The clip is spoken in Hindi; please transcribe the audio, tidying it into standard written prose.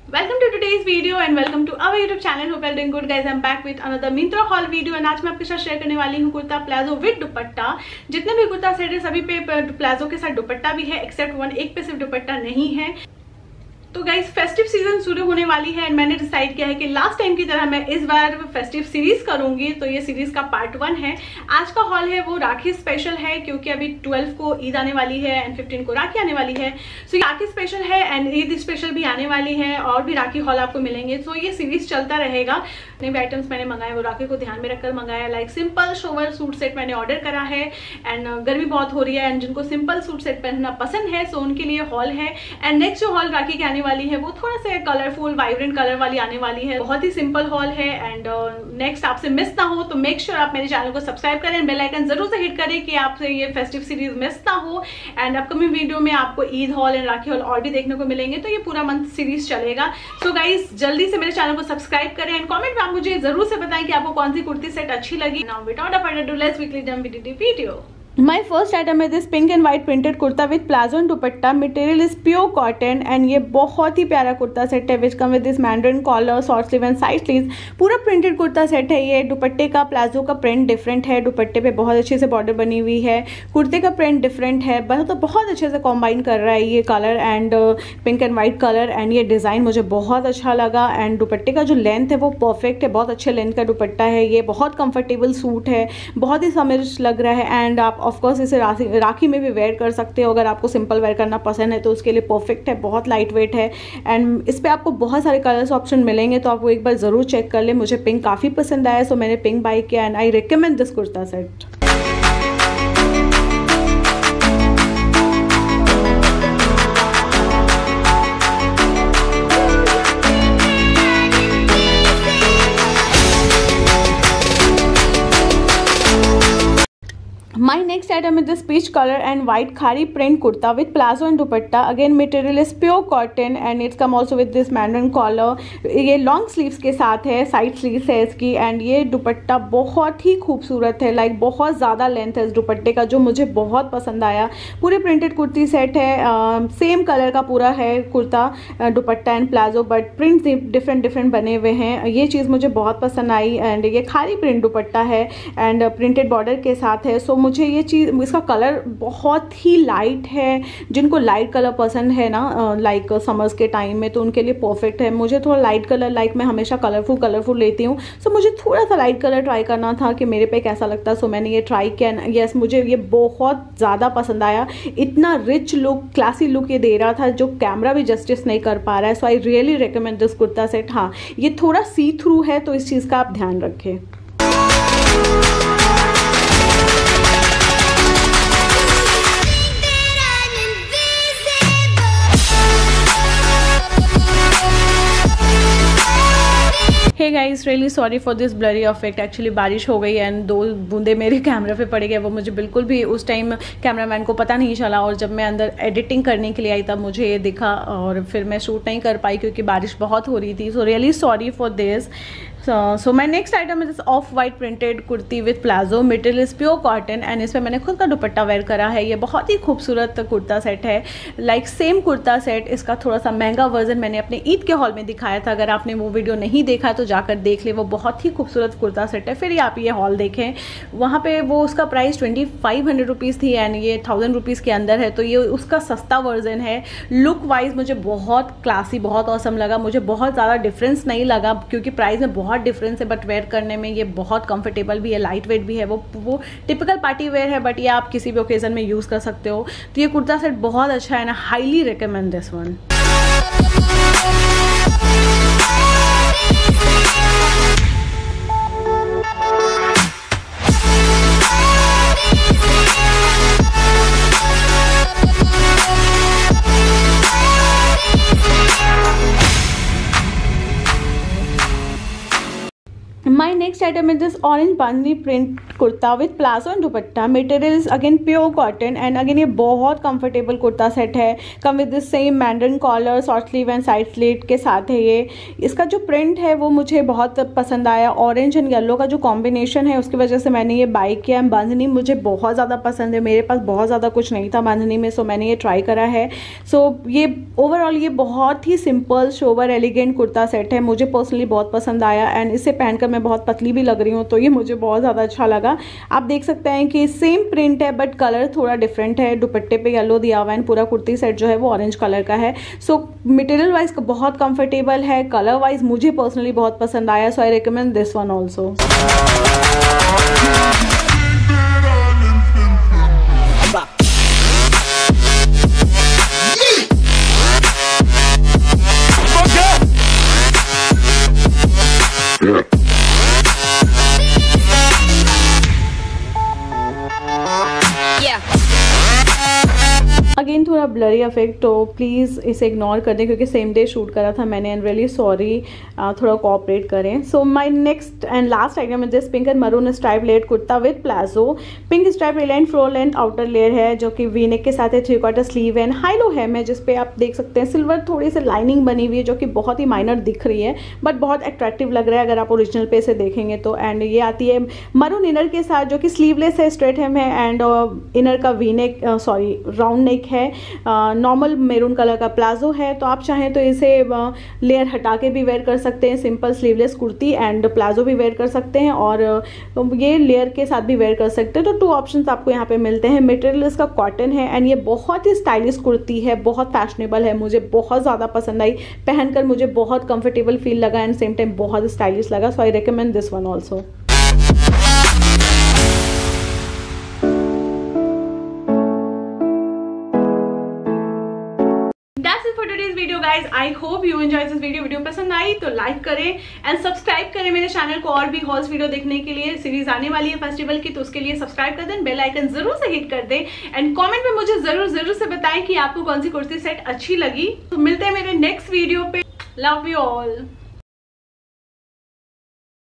Welcome to today's video and welcome to our YouTube channel. Hope you're doing good guys. I'm back with another Myntra haul video and आज मैं आपके साथ शेयर करने वाली हूँ कुर्ता प्लाजो विद दुपट्टा। जितने भी कुर्ता सेट है सभी पे प्लाजो के साथ दुपट्टा भी है एक्सेप्ट वन, एक पे सिर्फ दुपट्टा नहीं है। तो गाइज फेस्टिव सीजन शुरू होने वाली है एंड मैंने डिसाइड किया है कि लास्ट टाइम की तरह मैं इस बार फेस्टिव सीरीज करूंगी। तो ये सीरीज का पार्ट 1 है। आज का हॉल है वो राखी स्पेशल है क्योंकि अभी 12 को ईद आने वाली है एंड 15 को राखी आने वाली है। सो ये राखी स्पेशल है एंड ईद स्पेशल भी आने वाली है और भी राखी हॉल आपको मिलेंगे। सो ये सीरीज चलता रहेगा। नए भी आइटम्स मैंने मंगाए वो राखी को ध्यान में रखकर मंगाया। Like simple sober suit set मैंने ऑर्डर करा है एंड गर्मी बहुत हो रही है एंड जिनको सिंपल सूट सेट पहनना पसंद है सो उनके लिए हॉल है। एंड नेक्स्ट जो हॉल राखी की आने वाली है वो थोड़ा सा कलरफुल वाइब्रेंट कलर वाली आने वाली है। बहुत ही सिंपल हॉल है एंड नेक्स्ट आपसे मिस ना हो तो मेक श्योर आप मेरे चैनल को सब्सक्राइब करें, बेल आइकन जरूर से हिट करें कि आपसे ये फेस्टिव सीरीज मिस ना हो। एंड अपकमिंग वीडियो में आपको Eid haul and Rakhi haul और भी देखने को मिलेंगे। तो ये पूरा मंथ सीरीज चलेगा। सो गाइज जल्दी से मेरे चैनल को सब्सक्राइब करें एंड कॉमेंट में आप मुझे जरूर से बताएं कि आपको कौन सी कुर्ती सेट अच्छी लगी। Now without further ado let's quickly jump into the video. My first item is this pink and white printed kurta with plazo and dupatta. Material is pure cotton and ये बहुत ही प्यारा कुर्ता सेट है which come with this mandarin collar, short sleeve and side sleeves. पूरा प्रिंटेड कुर्ता सेट है ये। दुपट्टे का प्लाजो का प्रिंट डिफरेंट है, दुपट्टे पे बहुत अच्छे से बॉर्डर बनी हुई है। कुर्ते का प्रिंट डिफरेंट है, बहुत अच्छे से कॉम्बाइन कर रहा है ये colour and pink and white colour and ये डिज़ाइन मुझे बहुत अच्छा लगा। एंड दुपट्टे का जो लेंथ है वो परफेक्ट है, बहुत अच्छे लेंथ का दुपट्टा है। ये बहुत कंफर्टेबल सूट है, बहुत ही समर्स लग रहा है एंड आप ऑफकोर्स इसे राखी में भी वेयर कर सकते हो। अगर आपको सिंपल वेयर करना पसंद है तो उसके लिए परफेक्ट है, बहुत लाइट वेट है एंड इस पर आपको बहुत सारे कलर्स ऑप्शन मिलेंगे। तो आप वो एक बार ज़रूर चेक कर ले। मुझे पिंक काफ़ी पसंद आया सो मैंने पिंक बाय किया and I recommend this kurta set. My next item is this peach color and white khari print kurta with plazo and dupatta. Again material is pure cotton and it's come also with this mandarin collar. ये long sleeves के साथ है, side sleeves है इसकी एंड ये दुपट्टा बहुत ही खूबसूरत है। लाइक बहुत ज़्यादा लेंथ है इस दुपट्टे का जो मुझे बहुत पसंद आया। पूरे प्रिंटेड कुर्ती सेट है, सेम कलर का पूरा है kurta dupatta and palazzo but print different बने हुए हैं। ये चीज़ मुझे बहुत पसंद आई एंड ये खाली प्रिंट दुपट्टा है एंड प्रिंटेड बॉर्डर के साथ है। सो मुझे ये चीज़ इसका कलर बहुत ही लाइट है। जिनको लाइट कलर पसंद है ना लाइक समर्स के टाइम में तो उनके लिए परफेक्ट है। मुझे थोड़ा लाइट कलर लाइक मैं हमेशा कलरफुल लेती हूँ सो मुझे थोड़ा सा लाइट कलर ट्राई करना था कि मेरे पे कैसा लगता है। सो मैंने ये ट्राई किया। यस मुझे ये बहुत ज़्यादा पसंद आया। इतना रिच लुक क्लासी लुक ये दे रहा था जो कैमरा भी जस्टिस नहीं कर पा रहा है। So I really recommend this kurta set. हाँ ये थोड़ा सी थ्रू है तो इस चीज़ का आप ध्यान रखें। Hey guys really sorry for this blurry effect. Actually बारिश हो गई एंड 2 बूंदे मेरे कैमरे पे पड़ गए। वो मुझे बिल्कुल भी उस टाइम कैमरामैन को पता नहीं चला और जब मैं अंदर एडिटिंग करने के लिए आई तब मुझे ये दिखा और फिर मैं शूट नहीं कर पाई क्योंकि बारिश बहुत हो रही थी। So really sorry for this. So my next item is of white printed kurti with palazzo. Material is pure cotton and इसमें मैंने खुद का दुपट्टा वेयर करा है। ये बहुत ही खूबसूरत कुर्ता सेट है। लाइक सेम कुर्ता सेट इसका थोड़ा सा महंगा वर्जन मैंने अपने ईद के हॉल में दिखाया था। अगर आपने वो वीडियो नहीं देखा तो जाकर देख ले, वो बहुत ही खूबसूरत कुर्ता सेट है। फिर आप ये हॉल देखें, वहाँ पे वो उसका प्राइस 2500 रुपीज़ थी एंड ये 1000 रुपीज़ के अंदर है। तो ये उसका सस्ता वर्जन है। लुक वाइज मुझे बहुत क्लासी बहुत ऑसम लगा। मुझे बहुत ज़्यादा डिफरेंस नहीं लगा क्योंकि प्राइस में बहुत डिफरेंस है बट वेयर करने में ये बहुत कंफर्टेबल भी है, लाइट वेट भी है। वो टिपिकल पार्टी वेयर है बट ये आप किसी भी ओकेजन में यूज़ कर सकते हो। तो ये कुर्ता सेट बहुत अच्छा है ना, highly recommend this one. My next item is this orange bandhani print kurta with palazzo and dupatta. Material is again pure cotton and again ये बहुत कंफर्टेबल कुर्ता सेट है। Come with the same mandarin collar, short sleeve and side slit के साथ है ये। इसका जो प्रिंट है वो मुझे बहुत पसंद आया। ऑरेंज एंड येलो का जो कॉम्बिनेशन है उसकी वजह से मैंने ये बाई किया। बांधनी मुझे बहुत ज़्यादा पसंद है, मेरे पास बहुत ज़्यादा कुछ नहीं था बांधनी में, सो मैंने ये ट्राई करा है। सो ये ओवरऑल ये बहुत ही simple sober elegant kurta set है, मुझे पर्सनली बहुत पसंद आया एंड इसे पहनकर मैं बहुत पतली भी लग रही हूँ, तो ये मुझे बहुत ज़्यादा अच्छा लगा। आप देख सकते हैं कि सेम प्रिंट है बट कलर थोड़ा डिफरेंट है। दुपट्टे पे येलो दिया हुआ है, पूरा कुर्ती सेट जो है वो ऑरेंज कलर का है। सो मटेरियल वाइज बहुत कंफर्टेबल है, कलर वाइज मुझे पर्सनली बहुत पसंद आया। So I recommend this one also. Again थोड़ा ब्लरी इफेक्ट, तो प्लीज़ इसे इग्नोर कर दें क्योंकि सेम डे शूट करा था मैंने एंड रियली सॉरी, थोड़ा कोऑपरेट करें। So my next and last item is this pink and maroon stripe layer kurta with palazzo. Pink stripe reline floor length outer layer है जो कि वी नेक के साथ है, 3/4 स्लीव एंड हाई लो है में, जिसपे आप देख सकते हैं सिल्वर थोड़ी सी लाइनिंग बनी हुई है जो कि बहुत ही माइनर दिख रही है बट बहुत अट्रैक्टिव लग रहा है अगर आप ओरिजिनल पे से देखेंगे तो। एंड ये आती है मरून इनर के साथ जो कि स्लीवलेस है, स्ट्रेट हेम है एंड इनर का वी नेक राउंड नेक है। नॉर्मल मैरून कलर का प्लाजो है, तो आप चाहें तो इसे लेयर हटा के भी वेयर कर सकते हैं, simple sleeveless kurti and palazzo भी वेयर कर सकते हैं और ये लेयर के साथ भी वेयर कर सकते हैं। तो 2 ऑप्शंस आपको यहाँ पे मिलते हैं। मटेरियल इसका कॉटन है एंड ये बहुत ही स्टाइलिश कुर्ती है, बहुत फैशनेबल है, मुझे बहुत ज़्यादा पसंद आई। पहनकर मुझे बहुत कंफर्टेबल फील लगा एंड सेम टाइम बहुत स्टाइलिश लगा। So I recommend this one also. Guys I hope you enjoy this video. Video पसंद आई तो लाइक करें एंड सब्सक्राइब करें मेरे चैनल को और भी हॉल्स वीडियो देखने के लिए। सीरीज आने वाली है फेस्टिवल की, तो उसके लिए सब्सक्राइब कर दें, बेल आइकन जरूर से हिट कर दें एंड कमेंट में मुझे जरूर से बताएं कि आपको कौन सी कुर्ती सेट अच्छी लगी। तो मिलते हैं मेरे नेक्स्ट वीडियो पे। Love you all.